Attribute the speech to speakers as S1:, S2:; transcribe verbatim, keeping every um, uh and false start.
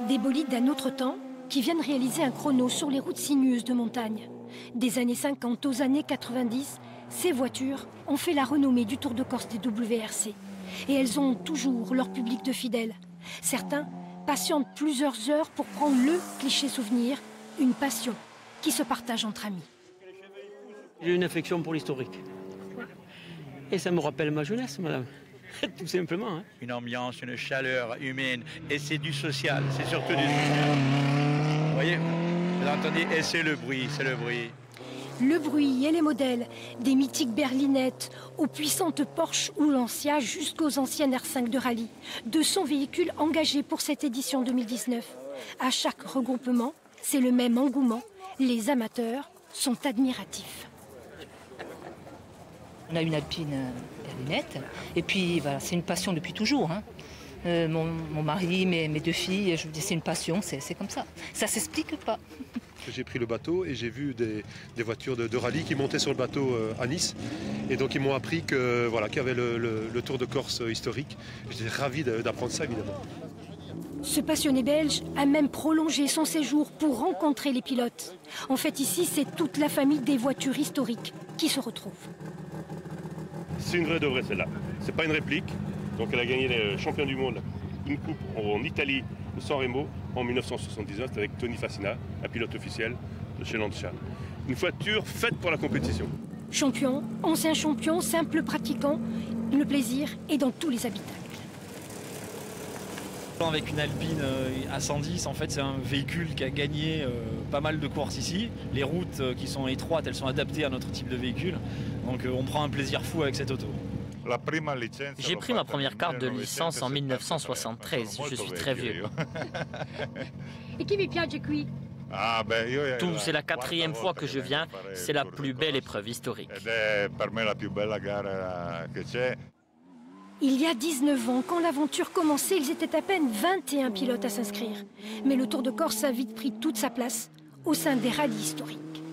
S1: Des bolides d'un autre temps qui viennent réaliser un chrono sur les routes sinueuses de montagne. Des années cinquante aux années quatre-vingt-dix, ces voitures ont fait la renommée du Tour de Corse des W R C. Et elles ont toujours leur public de fidèles. Certains patientent plusieurs heures pour prendre le cliché souvenir, une passion qui se partage entre amis.
S2: J'ai une affection pour l'historique. Et ça me rappelle ma jeunesse, madame. Tout simplement. Hein.
S3: Une ambiance, une chaleur humaine. Et c'est du social, c'est surtout du social. Vous voyez, vous entendez, et c'est le bruit, c'est le bruit.
S1: Le bruit et les modèles, des mythiques berlinettes aux puissantes Porsche ou Lancia jusqu'aux anciennes R cinq de rallye. deux cents véhicules engagés pour cette édition deux mille dix-neuf. À chaque regroupement, c'est le même engouement. Les amateurs sont admiratifs.
S4: On a une Alpine berlinette et puis voilà, c'est une passion depuis toujours. Hein. Euh, mon, mon mari, mes, mes deux filles, je vous dis c'est une passion, c'est comme ça. Ça s'explique pas.
S5: J'ai pris le bateau et j'ai vu des, des voitures de, de rallye qui montaient sur le bateau euh, à Nice. Et donc ils m'ont appris que voilà, qu'il y avait le, le, le Tour de Corse historique. J'étais ravi d'apprendre ça évidemment.
S1: Ce passionné belge a même prolongé son séjour pour rencontrer les pilotes. En fait ici c'est toute la famille des voitures historiques qui se retrouve.
S6: C'est une vraie de vraie celle-là. C'est pas une réplique. Donc elle a gagné les champions du monde, une coupe en Italie de San Remo en mille neuf cent soixante-dix-neuf avec Tony Fassina, un pilote officiel de chez Lancia. Une voiture faite pour la compétition.
S1: Champion, ancien champion, simple pratiquant, le plaisir est dans tous les habitacles.
S7: Avec une Alpine A cent dix, en fait, c'est un véhicule qui a gagné euh, pas mal de courses ici. Les routes euh, qui sont étroites, elles sont adaptées à notre type de véhicule. Donc euh, on prend un plaisir fou avec cette auto.
S8: J'ai pris ma première carte de licence en mille neuf cent soixante-treize. Je suis très vieux.
S1: Et qui vi piace qui?
S8: Tout, c'est la quatrième fois que je viens. C'est la plus belle épreuve historique.
S1: Il y a dix-neuf ans, quand l'aventure commençait, ils étaient à peine vingt et un pilotes à s'inscrire. Mais le Tour de Corse a vite pris toute sa place au sein des rallyes historiques.